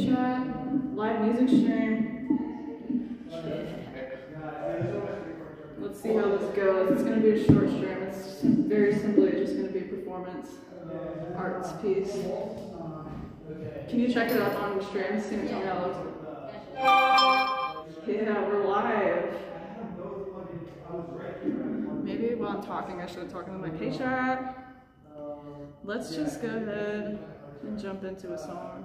Hey chat, live music stream. Let's see how this goes. It's going to be a short stream. It's very simply just going to be a performance arts piece. Can you check it out on the stream? See me, tell me how it looks. Yeah, we're live. Maybe while I'm talking, I should have talked to my hey chat. Let's just go ahead and jump into a song.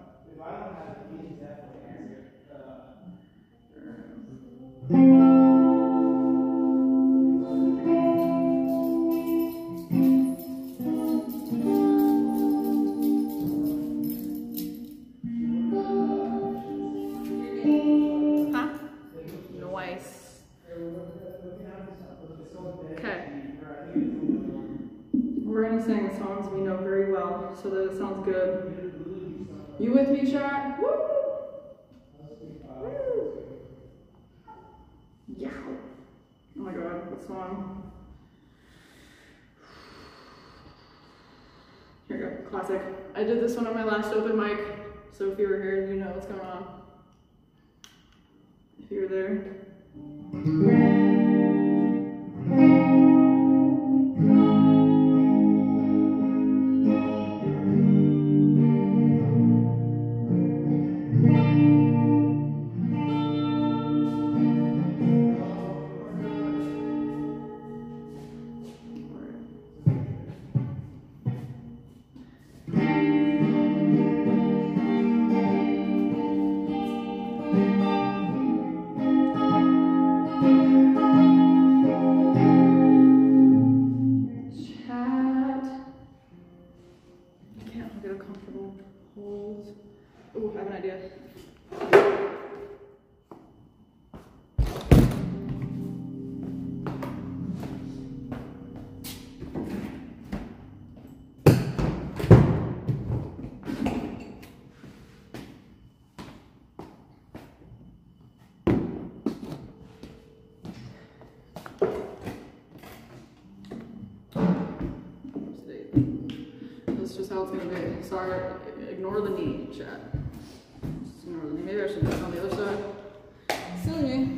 Sing songs we know very well so that it sounds good. You with me, chat? Woo! Woo! Yeah. Oh my god, what song? Here we go, classic. I did this one on my last open mic, so if you were here, you know what's going on. If you were there. Sorry, ignore the knee, chat. Just ignore the knee. Maybe I should do it on the other side. Silly me.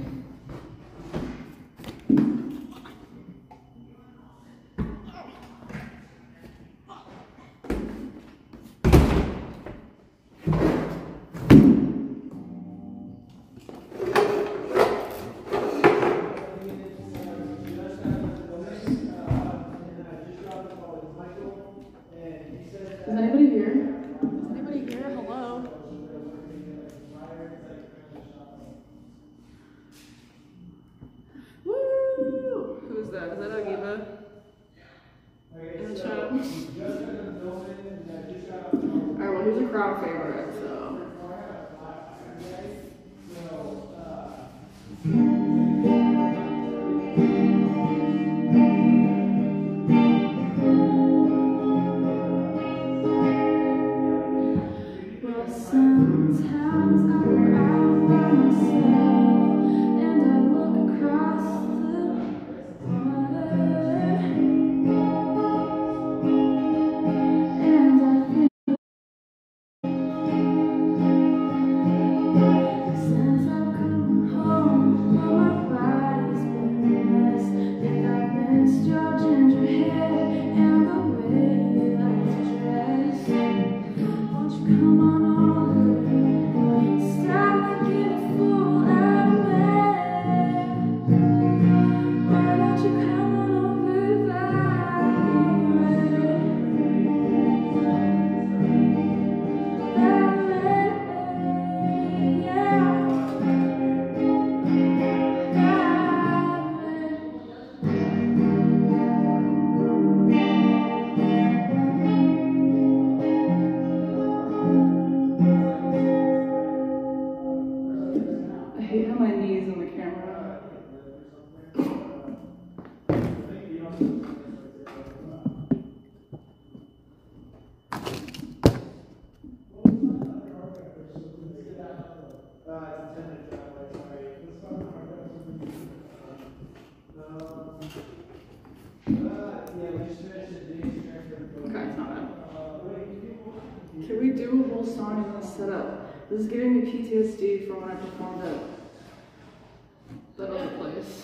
Can we do a whole song in this setup? This is giving me PTSD from when I performed at that other place.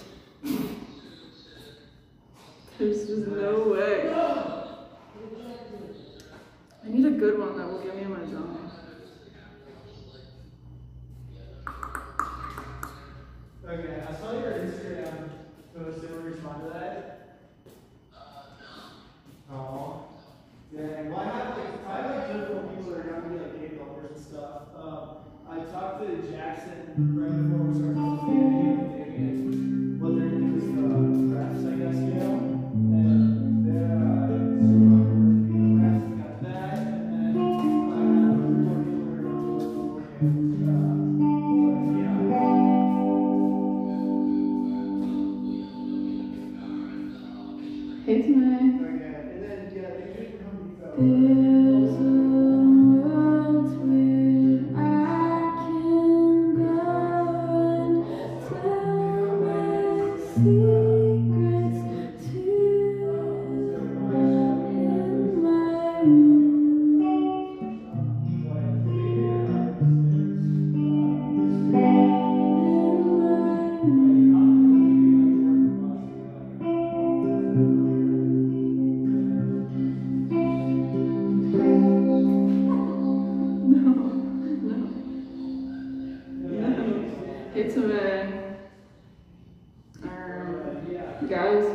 There's just no way. I need a good one that will get me in my zone. Okay, I saw your Instagram post. Did you respond to that? No. Oh. Yeah, well, I have different people that are going to be like game developers and stuff. I talked to Jackson right before we started filming what they're doing is graphs, I guess, you know? And they're graphs, we got that, and then I have more people that are going to Hey, Tonight. okay, and then, yeah, they usually come to There's a world where I can go and tell my secrets to in my room. It's a guys.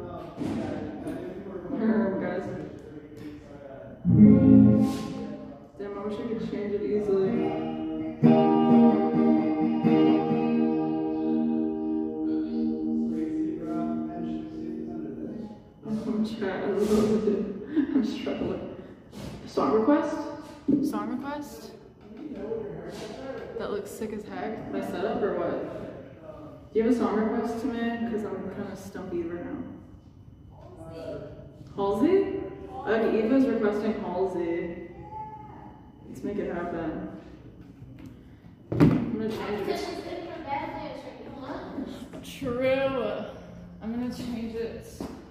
Guys. Damn, I wish I could change it easily. I'm struggling. Song request? Song request? That looks sick as heck. My setup or what? Do you have a song request to me? Because I'm kind of stumpy right now. Halsey? Eva's requesting Halsey. Let's make it happen. I'm gonna change it. True. I'm gonna change it.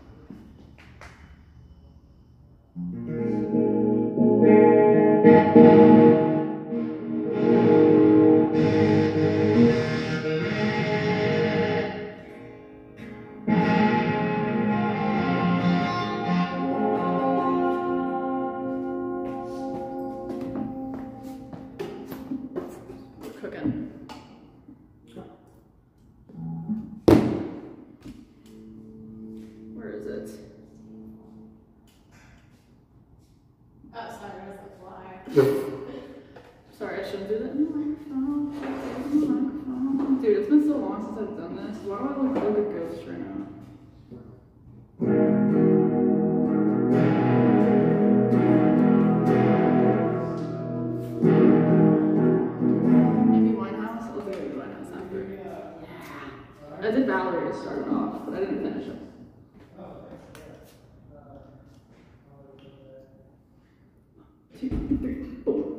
Cooking. Where is it? Oh, sorry, it was the fly. Sorry, I shouldn't do that in the microphone. Dude, it's been so long since I've done this. Why do I look like a ghost right now? I did Valerie to start it off, but I didn't finish it. Two, three, four.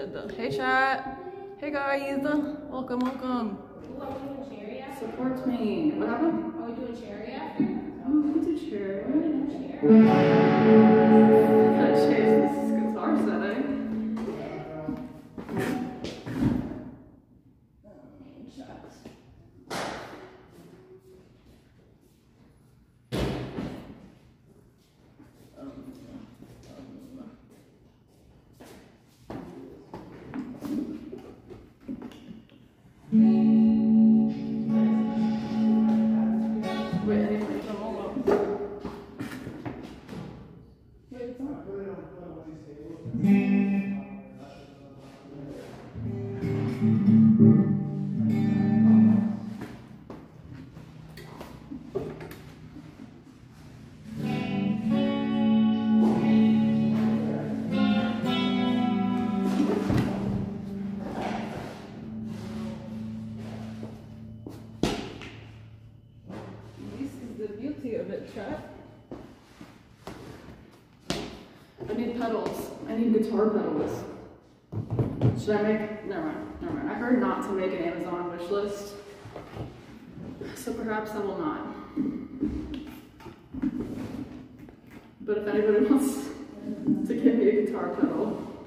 good. Hey chat. Hey guys. Welcome, welcome. Ooh, are we doing cherry after? Support me. What happened? Are we doing cherry after? Oh, we can do cherry. Cherry. Gotta chase this guitar setting. Wait, anyway, come on. Wait, it's not. This is the beauty of it, chat. I need pedals. I need guitar pedals. Should I make? Never mind. Never mind. I heard not to make an Amazon wish list, so perhaps I will not. But if anybody wants to give me a guitar pedal.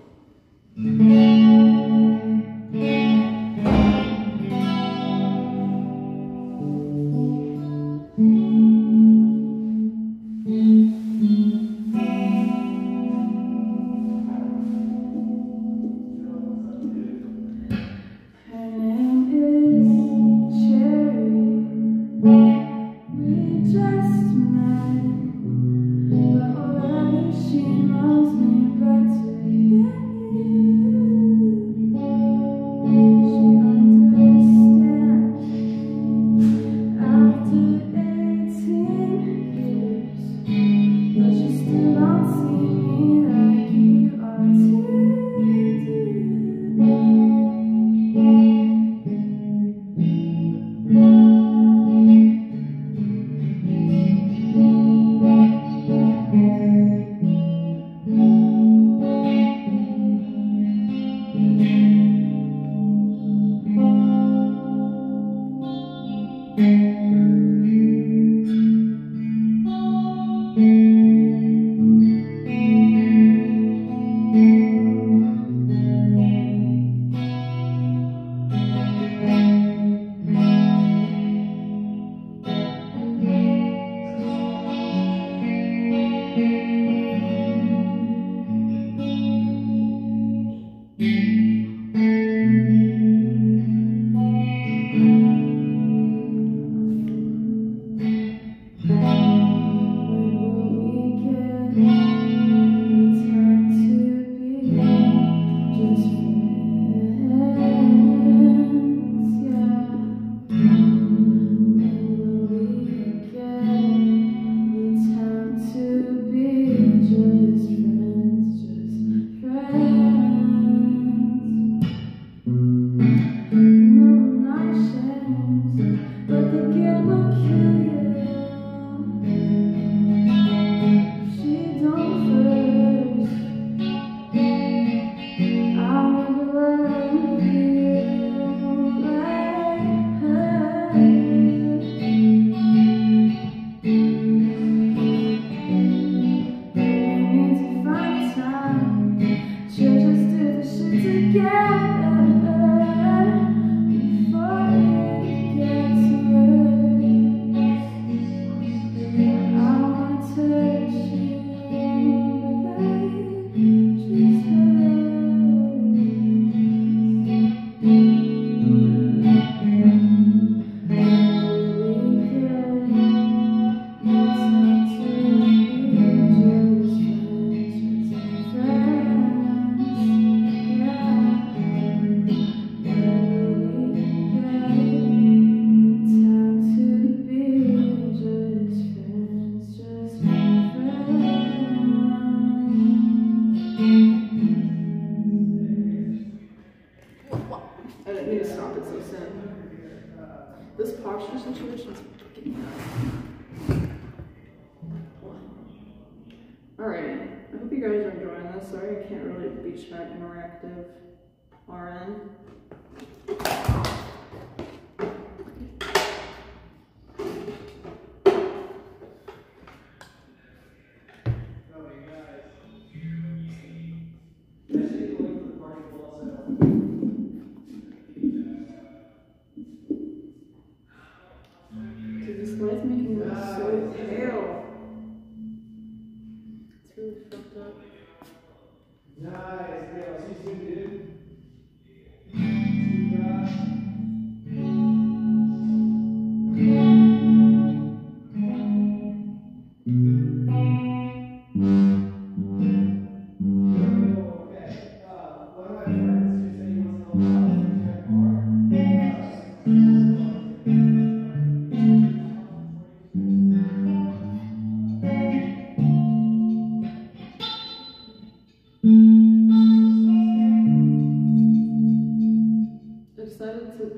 Her name is Cherry. We just met, but already she knows me better than you. She understands after 18 years, but she still don't see me like you are too. I didn't mean to stop it so soon. This posture situation is freaking me out. Alright, I hope you guys are enjoying this. Sorry I can't really be chat interactive.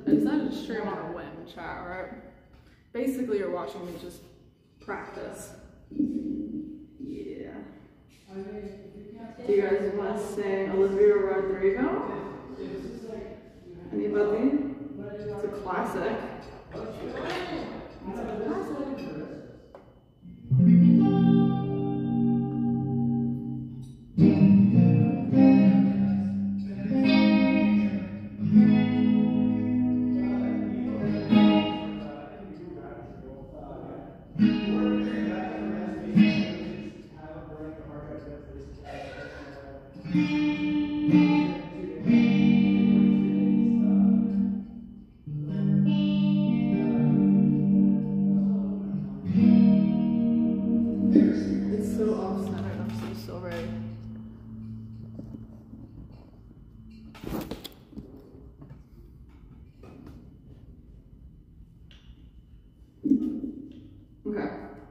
I decided to stream on a whim, chat, right? Basically, you're watching me just practice. Yeah. Do you guys want to sing Olivia Rodrigo? Anybody? It's a classic. It's a classic. It's so off-centered, I'm so sorry. Okay.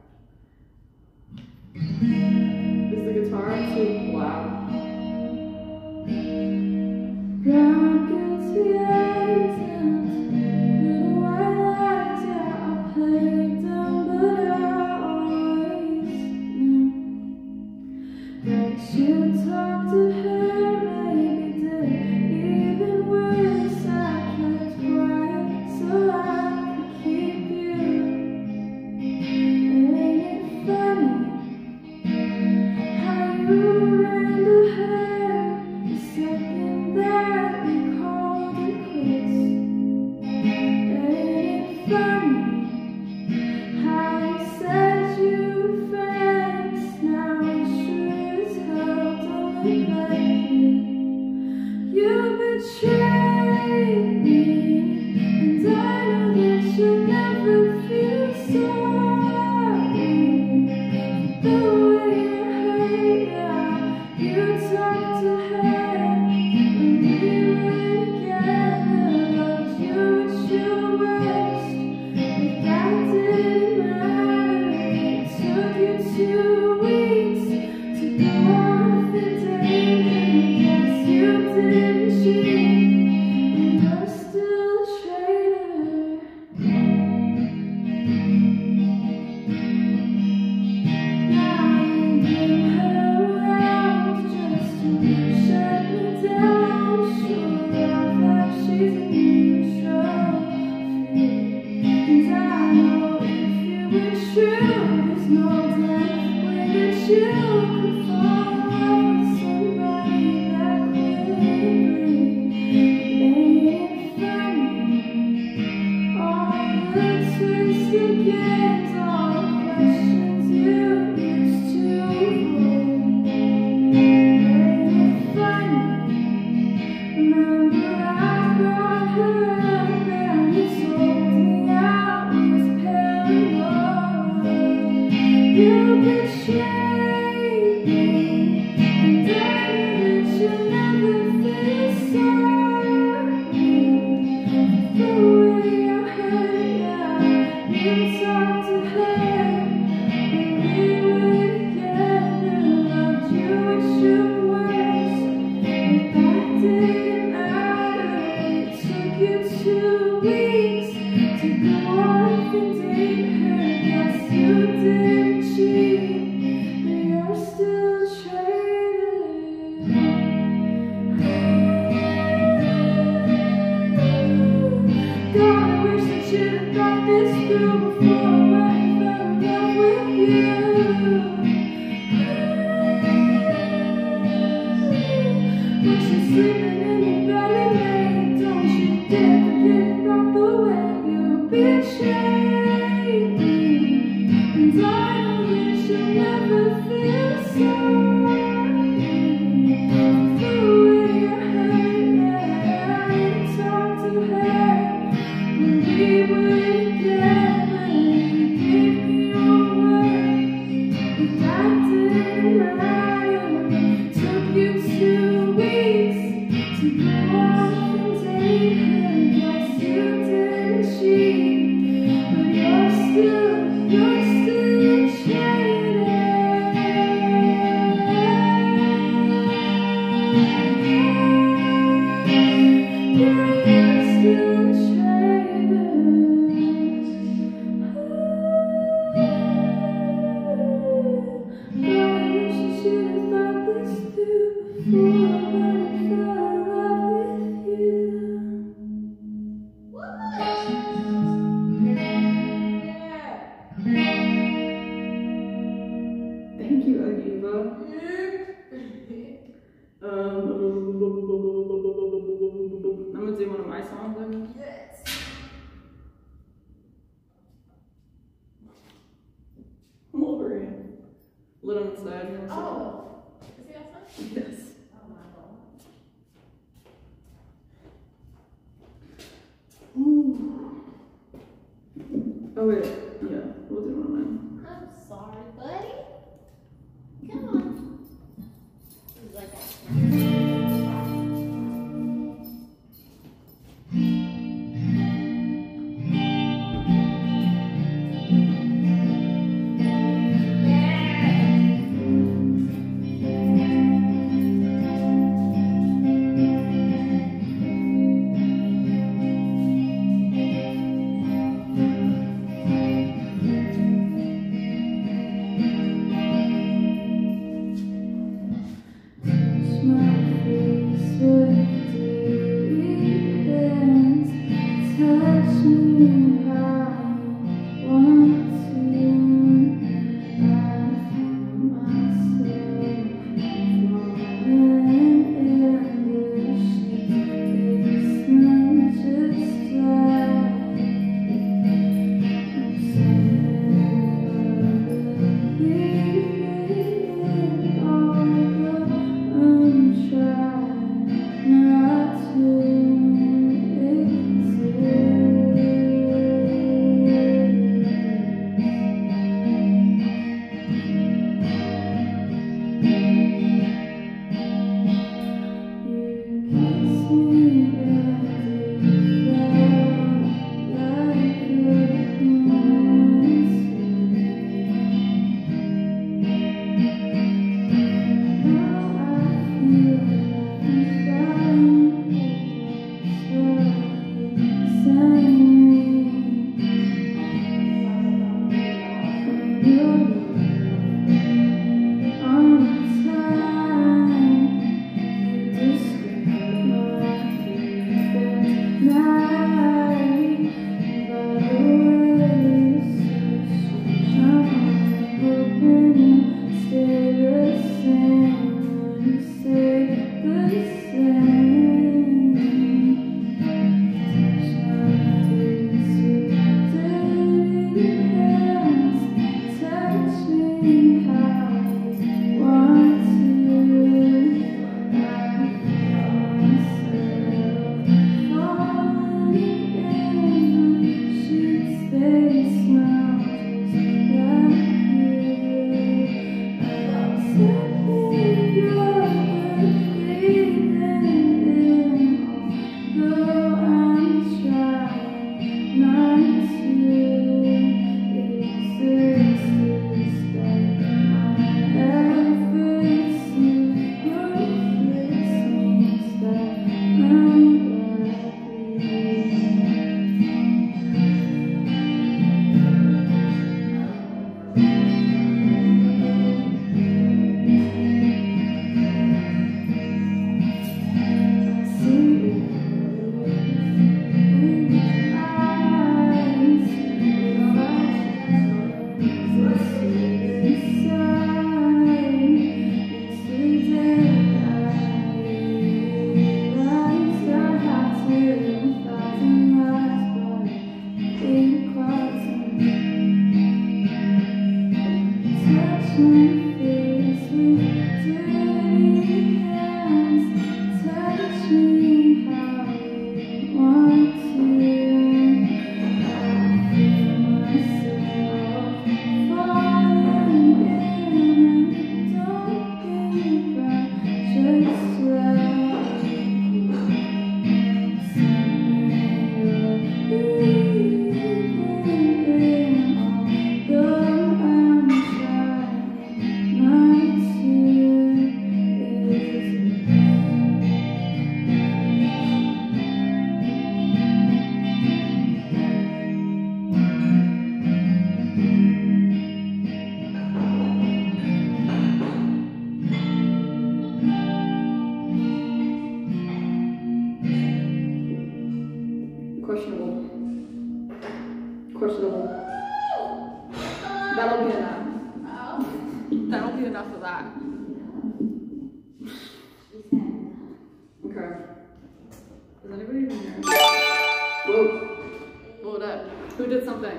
Is the guitar too loud? Brown guilty eyes and little white lies, yeah, I played them, but I always knew that you talked to her, maybe did even worse. I kept quiet so I could keep you. Ain't it funny how you ran to her the second that we called it quits? Ain't it funny how you said you were friends? Now you sure as hell don't look like you. You betrayed me, and I know that you'll never feel sorry for the way it hurt ya. You talked to her when we were together, loved you at your worst, but that didn't matter. It took you 2 weeks to go off and date her. Guess you didn't cheat, and you're still a traitor. Now you bring her around just to shut me down. Sure, I thought she's a new trophy, and I know if it were true, there's no damn way that you could fall in love with somebody that quickly. Ain't it funny? All the twisted games, all the questions you used to avoid. Ain't it funny? Remember I brought her up and you told me I was paranoid. You betrayed me, and I knew that you'll never feel sorry for the way I hurt ya. You talked to her when we were together, loved you at your worst, but that didn't matter. It took you 2 weeks to go off and date her. Guess you didn't cheat, but you're still a traitor. God, I wish that you'd have thought this through before I went and fell in love with you. When she's sleeping in your belly, mate, don't you dare forget about the way you betrayed me. And I know that you'll never feel sorry for the way I hurt ya. You talked to her when we were together. Oh wait, yeah, we'll do one of mine. I'm sorry, buddy. Come on. He's like Questionable. That'll be enough. That'll be enough of that. Okay. Is anybody even here? Whoa. Hold up. Who did something?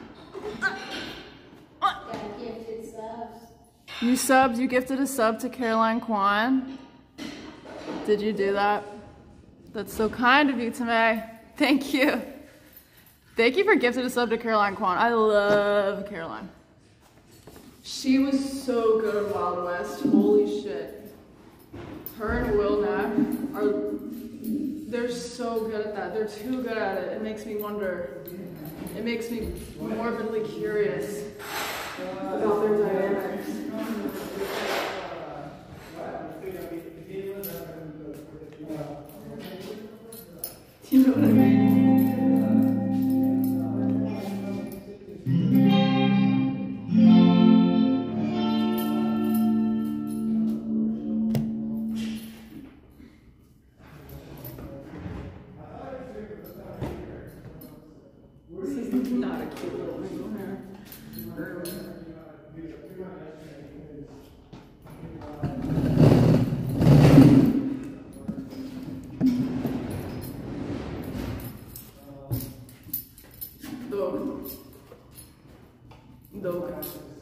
You subbed? You gifted a sub to Caroline Kwan? Did you do that? That's so kind of you, Tomei. Thank you. Thank you for gifting a sub to Caroline Kwan. I love Caroline. She was so good at Wild West. Holy shit. Her and Will Knapp they're so good at that. They're too good at it. It makes me wonder. It makes me morbidly curious about their dynamics. Do you know what I mean? Not a cute little angle here. Dog.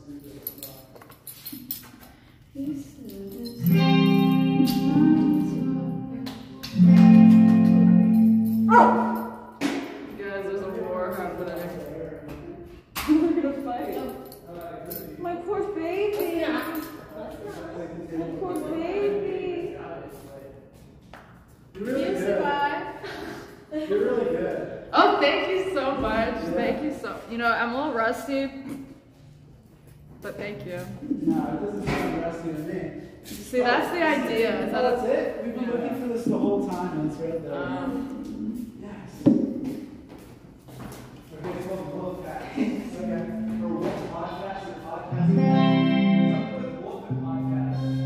Guys, there's a war happening. We're gonna fight. My poor baby. My poor baby. You're really good. You're really good. Oh, thank you so much. Thank you so. You know, I'm a little rusty, but thank you. No, it doesn't sound rusty to me. See, that's the idea. Is that That's it? We've been looking for this the whole time, and it's right there. Yes. Okay, it's called Wolf Pack. Okay. For Wolf Podcast or Podcast? Something with Wolf and Podcast.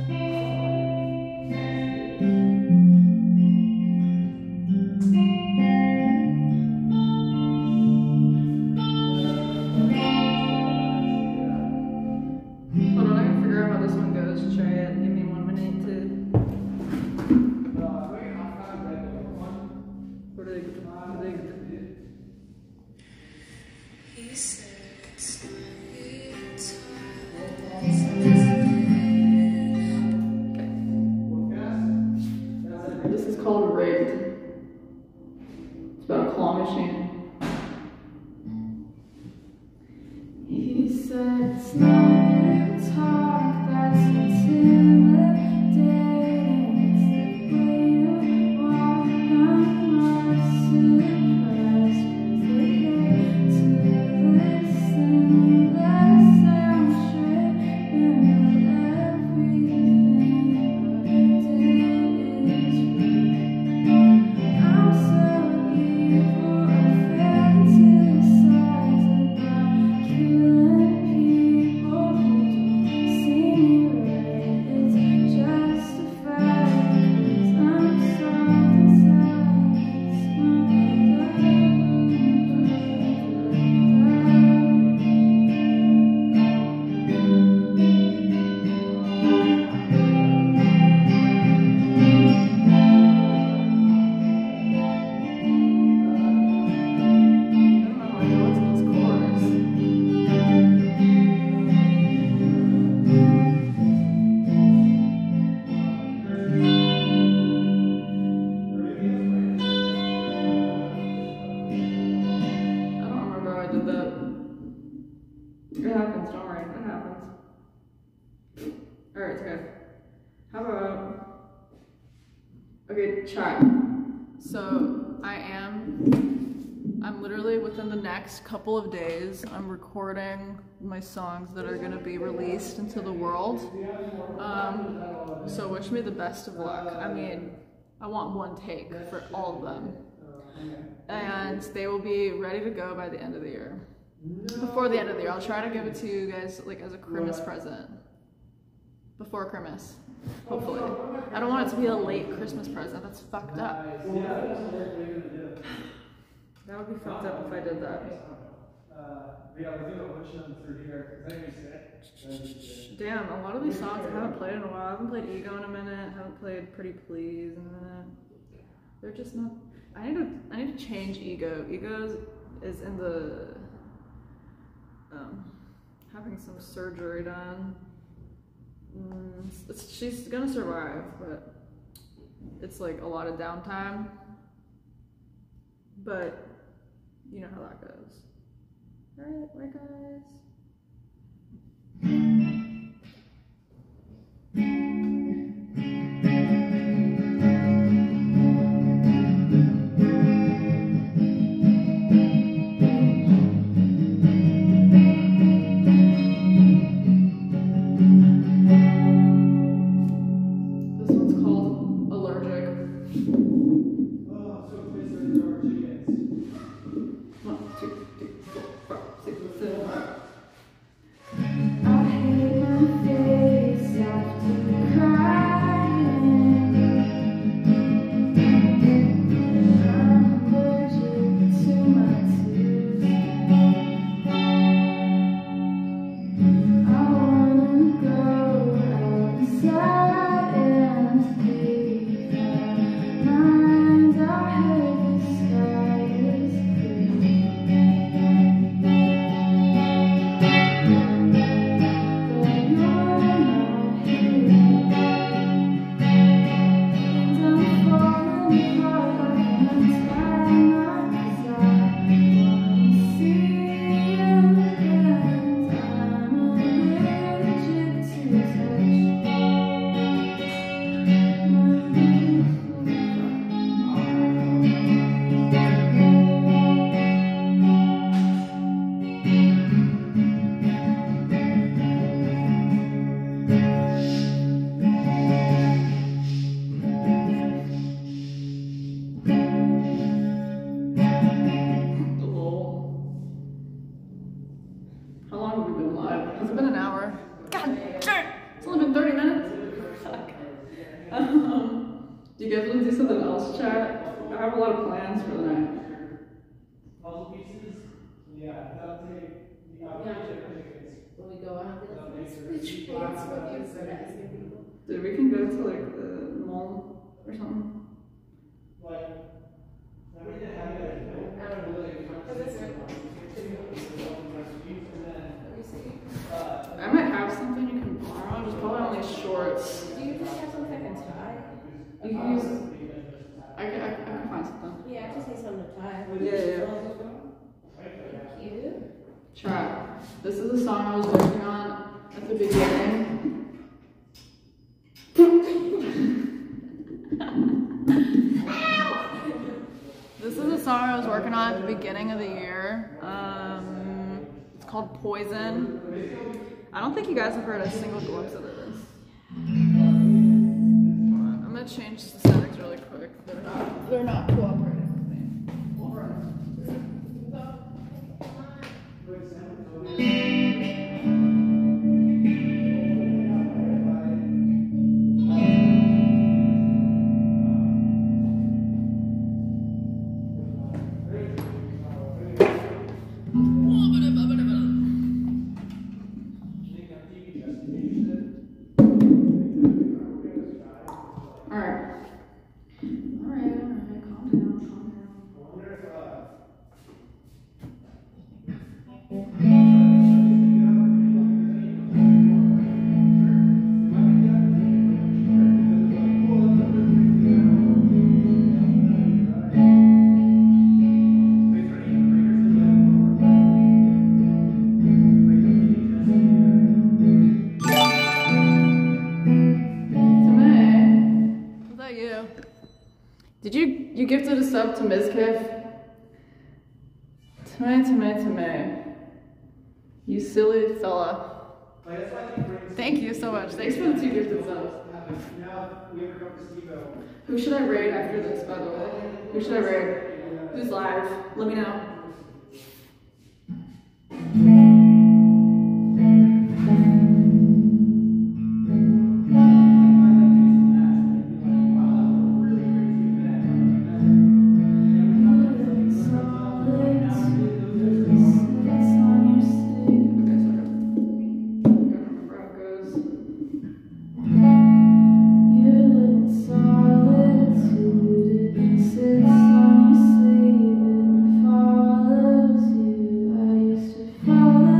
Hold on, I gotta figure out how this one goes. Try it. Give me 1 minute to. What are they? This is called Rigged. It's about a claw machine. He said it's not your talk that's intimidating. It's the way you walk. I'm not surprised with the hate to listen. Less I'm sure you know everything I do is right. I'm so evil, I fantasize about killing people who don't see me right. It's justified, 'cause I'm soft inside. I don't remember how I did that. It happens, don't worry, it happens. Alright, it's good. How about... Okay, chat. So, I'm literally within the next couple of days, I'm recording my songs that are gonna be released into the world. So wish me the best of luck. I mean, I want one take for all of them. And they will be ready to go by the end of the year. Before the end of the year. I'll try to give it to you guys like as a Christmas present. Before Christmas. Hopefully. I don't want it to be a late Christmas present. That's fucked up. That would be fucked up if I did that. Damn, a lot of these songs I haven't played in a while. I haven't played Ego in a minute. I haven't played Pretty Please in a minute. They're just not. I need to change Ego. Ego is in the having some surgery done. She's gonna survive, but it's like a lot of downtime. But You know how that goes. Alright, right guys. This one's called Allergic. Oh, so it's our chickens. 1, 2, 3, 4, 5, 6, 7. I hate my face after crying. I'm allergic to my tears. I wanna go outside and leave my mind. I heard the sky is clear. How long have we been live? It's been an hour. God damn! It's only been 30 minutes. Fuck. Do you guys want to do something else, chat? I have a lot of plans for the night. Puzzle pieces? Yeah, that'll take. I'll check the chickens. When we go out, I'll be like, which pants would you for asking people? Dude, we can go to like the mall or something. Like, I mean, they have it. I don't know, like, I might have something you can borrow, just probably only shorts. Do you just have something I can tie? You can use. I can find something. Yeah, I just need something to tie. Yeah. Thank you. Chat. This is a song I was working on at the beginning. This is a song I was working on at the beginning of the year. It's called Poison. I don't think you guys have heard a single glimpse of this. I'm gonna change the settings really quick. They're not cooperating with me. You gifted a sub to Mizkif? Tame. You silly fella. Thank you so much. Thanks for the 2 gifted subs. Who should I raid after this, by the way? Who should I raid? Who's live? Let me know. Follows you. I used to follow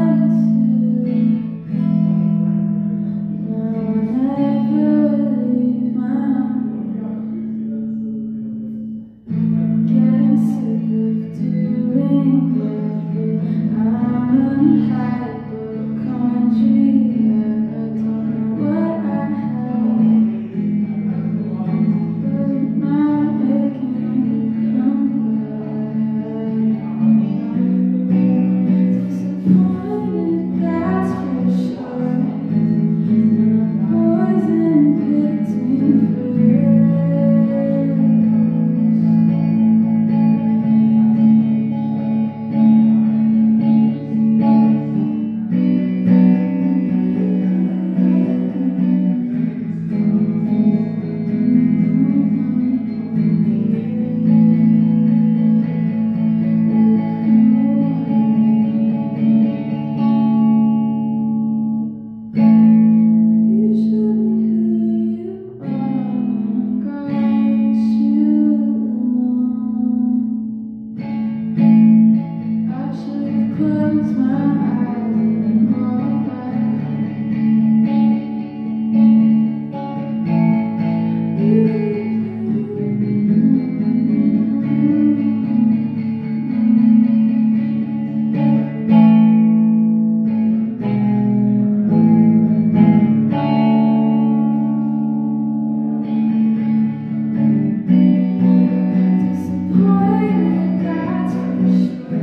close my eyes and fall back. Disappointed, that's for sure.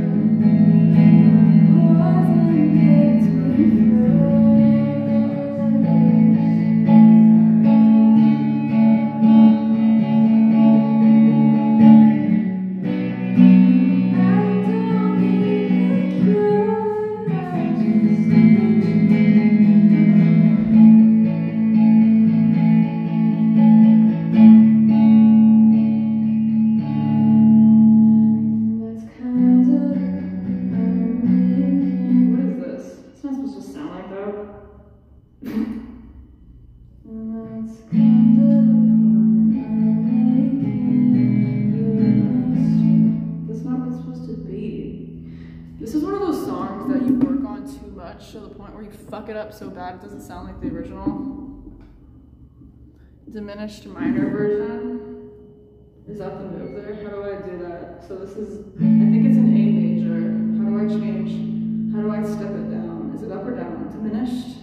Wasn't picked me That's kind of amazing. What is this? It's not supposed to sound like that. That's kind of the point I'm making. You're a mystery. That's not what it's supposed to be. This is one of those songs that you work on too much to the point where you fuck it up so bad it doesn't sound like the original. Diminished minor version. Is that the move there? How do I do that? So this is, I think it's an A major. How do I change? How do I step it down? Is it up or down? Diminished?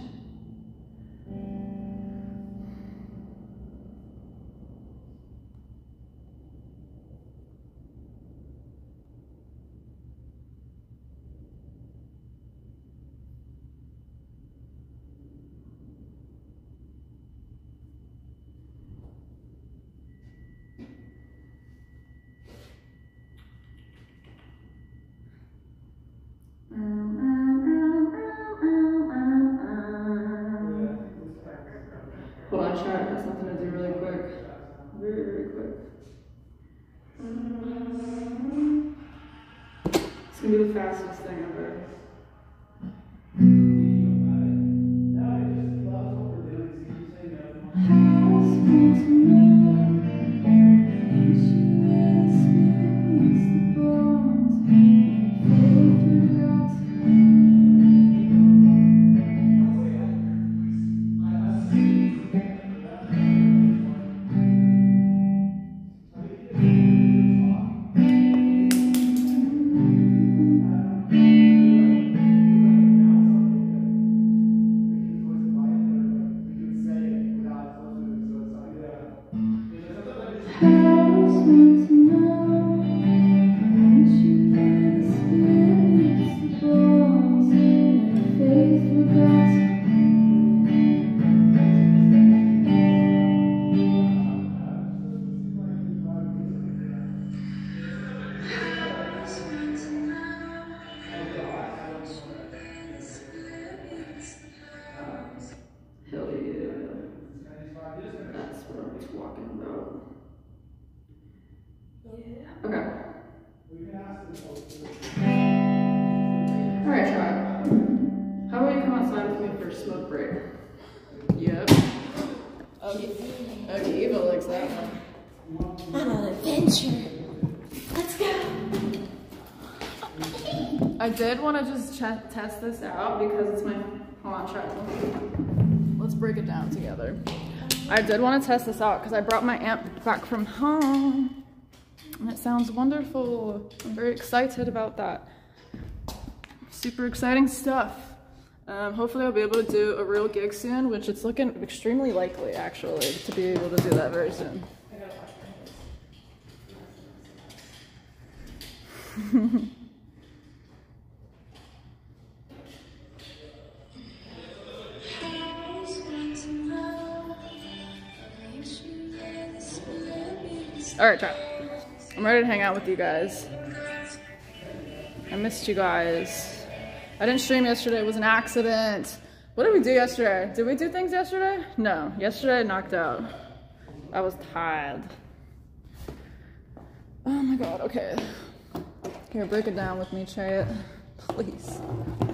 Hold on, chat. That's something to do really quick. Very, very quick. It's gonna be the fastest thing ever. House wants to know. And she whispers the bones. Favorite grass. House wants to know. And she whispers the bones. Favorite grass. Hell yeah. That's what I'm talking about. Okay. Alright, try. How about you come outside with me for a smoke break? Yep. Okay, Eva likes that one. On an adventure. Let's go. I did want to just test this out because it's my, hold on, try. Let's break it down together. I did want to test this out because I brought my amp back from home and it sounds wonderful. I'm very excited about that. Super exciting stuff. Hopefully I'll be able to do a real gig soon, which it's looking extremely likely actually to be able to do that very soon. All right, chat. I'm ready to hang out with you guys. I missed you guys. I didn't stream yesterday, it was an accident. What did we do yesterday? Did we do things yesterday? No, yesterday I knocked out. I was tired. Oh my God, okay. Here, break it down with me, Chayet, please.